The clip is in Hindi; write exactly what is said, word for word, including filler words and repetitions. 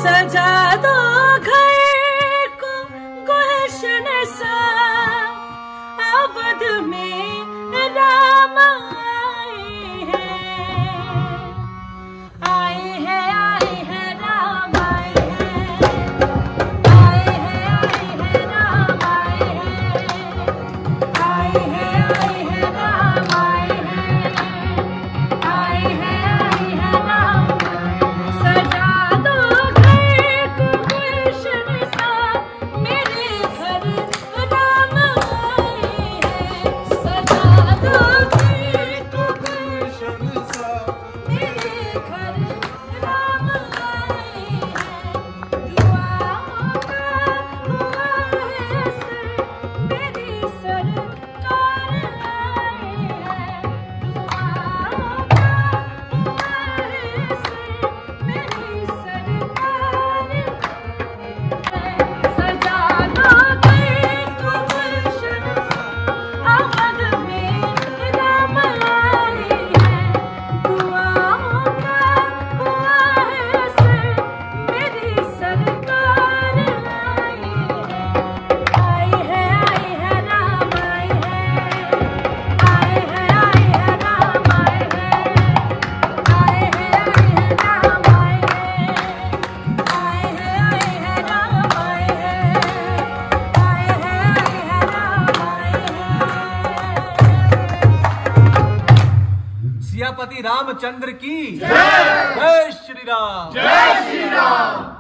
सजा दो घर को गुलशन सा, अवध में राम आए हैं, आए हैं आए हैं राम आए हैं, आए हैं आए हैं राम आए हैं, आए हैं आए हैं राम आए हैं, आए हैं आए हैं राम। सजा दो घर को गुलशन सा, मेरे घर राम आए हैं। सजा दो घर को गुलशन सा, मेरे घर राम आए हैं। दुआओं का हुआ है असर, मेरी सरकार आए हैं। दुआओं का हुआ है असर, मेरी सरकार है। सजा दो घर को गुलशन सा, अवध में राम आए हैं। दुआओं का हुआ है असर, मेरी सरकार आए हैं। आए हैं आए हैं राम आए हैं, आए हैं आए हैं राम आए हैं, आए हैं आए हैं राम आए हैं, आए हैं आए हैं राम आए हैं, आए हैं आए हैं राम आए हैं। सियापति रामचंद्र की जय। जय श्री राम। जय श्री राम।